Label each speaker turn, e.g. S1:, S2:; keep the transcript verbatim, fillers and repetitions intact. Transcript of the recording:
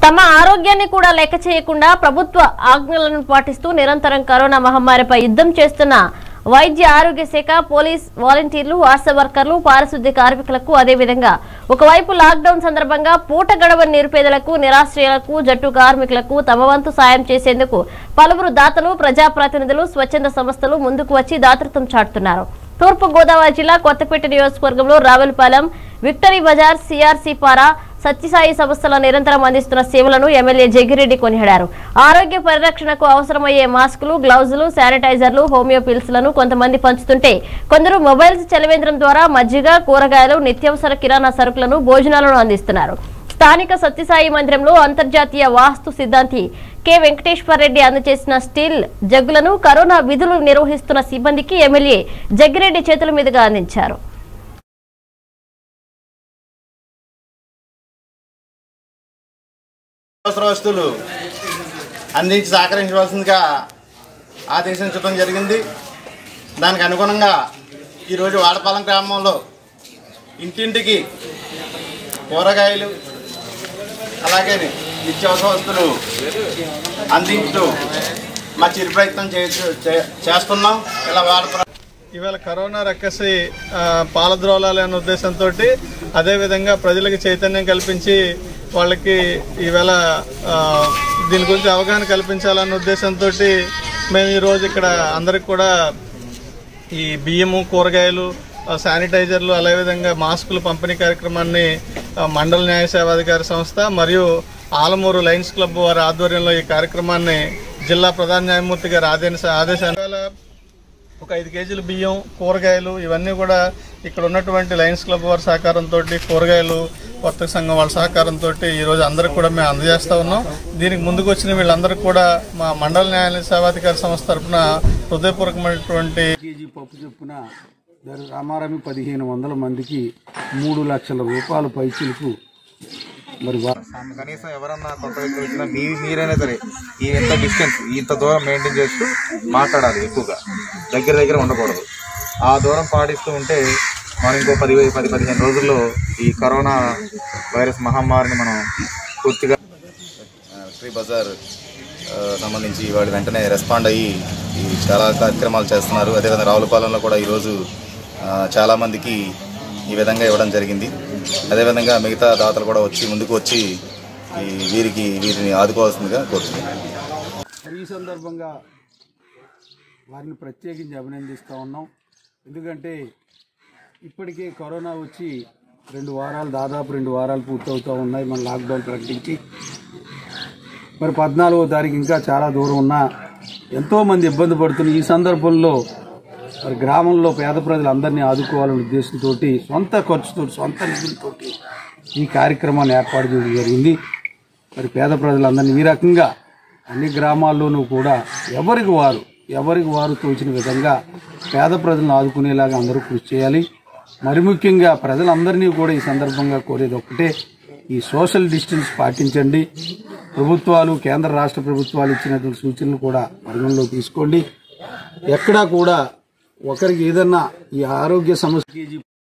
S1: తమ ఆరోగ్యాన్ని కూడా లెక్క చేయకుండా ప్రభుత్వ ఆజ్ఞలను పాటిస్తూ నిరంతరం కరోనా మహమ్మారిపై యుద్ధం చేస్తున్న వైద్య ఆరోగ్య శాఖ, పోలీస్, వాలంటీర్లు, ఆశా వర్కర్లు, పారిశుద్ధ్య కార్మికులకు, అదేవిధంగా ఒకవైపు లాక్డౌన్ సందర్భంగా పూట గడవని నిరుపేదలకు, నిరాశ్రయులకు, జట్టు కార్మికులకు తమ వంతు సాయం చేసేందుకు పలువురు దాతలు, ప్రజాప్రతినిధులు, స్వచ్ఛంద సంస్థలు ముందుకు వచ్చి దాతృత్వం చాటుతున్నారు. తూర్పు గోదావరి జిల్లా కొత్తపేట నియోజకవర్గంలో రావులపాలెం, విక్టరీ బజార్, సిఆర్సి పారా, సత్యసాయి సంస్థల నిరంతరం అందిస్తున్న సేవలను ఎమ్మెల్యే జగ్గిరెడ్డి కొనియాడారు. ఆరోగ్య పరిరక్షణకు అవసరమయ్యే మాస్కులు, గ్లౌజులు, శానిటైజర్లు, హోమియో పిల్స్ లను కొంతమంది పంచుతుంటే కొందరు మొబైల్స్ చలవేంద్రం ద్వారా మజ్జిగ, కూరగాయలు, నిత్యావసర కిరాణా సరుకులను, భోజనాలను అందిస్తున్నారు. స్థానిక సత్యసాయి మందిరంలో అంతర్జాతీయ వాస్తు సిద్ధాంతి కె వెంకటేశ్వర్ రెడ్డి అందజేసిన స్టీల్ జగ్గులను కరోనా విధులు నిర్వహిస్తున్న సిబ్బందికి ఎమ్మెల్యే జగ్గిరెడ్డి చేతుల మీదుగా అందించారు.
S2: అవసర వస్తువులు అందించి సహకరించవలసిందిగా ఆదేశించడం జరిగింది. దానికి అనుగుణంగా ఈరోజు వాడపాలెం గ్రామంలో ఇంటింటికి కూరగాయలు అలాగే నిత్యావసర వస్తువులు అందించడం మా చిరు ప్రయత్నం చేస్తున్నాం. ఇలా వాడప
S3: ఇవాళ కరోనా రక్కసి పాలద్రోలాలి అనే ఉద్దేశంతో అదేవిధంగా ప్రజలకు చైతన్యం కల్పించి వాళ్ళకి ఈవేళ దీని గురించి అవగాహన కల్పించాలన్న ఉద్దేశంతో మేము ఈరోజు ఇక్కడ అందరికి కూడా ఈ బియ్యము, కూరగాయలు, శానిటైజర్లు, అదేవిధంగా మాస్కులు పంపిణీ కార్యక్రమాన్ని మండల న్యాయ సేవాధికారి సంస్థ మరియు ఆలమూరు లయన్స్ క్లబ్ వారి ఆధ్వర్యంలో ఈ కార్యక్రమాన్ని జిల్లా ప్రధాన న్యాయమూర్తి గారి ఆదేశ ఆదేశాల ఒక ఐదు కేజీలు బియ్యం, కూరగాయలు ఇవన్నీ కూడా ఇక్కడ ఉన్నటువంటి లయన్స్ క్లబ్ వారి సహకారంతో, కూరగాయలు వర్తక సంఘం వాళ్ళ సహకారంతో ఈరోజు అందరికి కూడా మేము అందజేస్తూ ఉన్నాం. దీనికి ముందుకు వచ్చిన వీళ్ళందరికీ కూడా మా మండల న్యాయ సేవాధికారి సంస్థ తరఫున హృదయపూర్వకమైనటువంటి
S4: కేజీ పప్పు చొప్పున రామారామి పదిహేను వందల మందికి మూడు లక్షల రూపాయల పైచీలకు మరి
S5: కనీసం ఎవరన్నా కొత్త వ్యక్తి వచ్చినా మీ మీరైనా సరే ఈ ఎంత డిస్టెన్స్ ఇంత దూరం మెయింటైన్ చేస్తూ మాట్లాడాలి. ఎక్కువగా దగ్గర దగ్గర ఉండకూడదు. ఆ దూరం పాటిస్తూ ఉంటే మనం ఇంకో పది పది పదిహేను రోజుల్లో ఈ కరోనా వైరస్ మహమ్మారిని మనం పూర్తిగా
S2: విక్టరీ బజార్ సంబంధించి వాడి వెంటనే రెస్పాండ్ అయ్యి ఈ చాలా కార్యక్రమాలు చేస్తున్నారు. అదేవిధంగా రావులపాలెంలో కూడా ఈరోజు చాలామందికి ఈ విధంగా ఇవ్వడం జరిగింది. అదేవిధంగా మిగతా దాతలు కూడా వచ్చి ముందుకు వచ్చి ఈ వీరికి వీరిని ఆదుకోవాల్సిందిగా కోరుతున్నాం.
S4: ఈ సందర్భంగా వారిని ప్రత్యేకించి అభినందిస్తూ ఉన్నాం. ఎందుకంటే ఇప్పటికే కరోనా వచ్చి రెండు వారాలు దాదాపు రెండు వారాలు పూర్తవుతూ ఉన్నాయి. మన లాక్డౌన్ ప్రకటించి మరి పద్నాలుగో తారీఖు ఇంకా చాలా దూరం ఉన్నా ఎంతోమంది ఇబ్బంది పడుతున్న ఈ సందర్భంలో మరి గ్రామంలో పేద ప్రజలందరినీ ఆదుకోవాలనే ఉద్దేశంతో సొంత ఖర్చుతో, సొంత నిధులతో ఈ కార్యక్రమాన్ని ఏర్పాటు చేయడం జరిగింది. మరి పేద ప్రజలందరినీ ఈ రకంగా అన్ని గ్రామాల్లోనూ కూడా ఎవరికి వారు ఎవరికి వారు తోచిన విధంగా పేద ప్రజలను ఆదుకునేలాగా అందరూ కృషి చేయాలి. మరి ముఖ్యంగా ప్రజలందరినీ కూడా ఈ సందర్భంగా కోరేది ఒక్కటే, ఈ సోషల్ డిస్టెన్స్ పాటించండి. ప్రభుత్వాలు, కేంద్ర రాష్ట్ర ప్రభుత్వాలు ఇచ్చినటువంటి సూచనలు కూడా పరిగణలో తీసుకోండి. ఎక్కడా కూడా ఒకరికి ఏదన్నా ఈ ఆరోగ్య సమస్య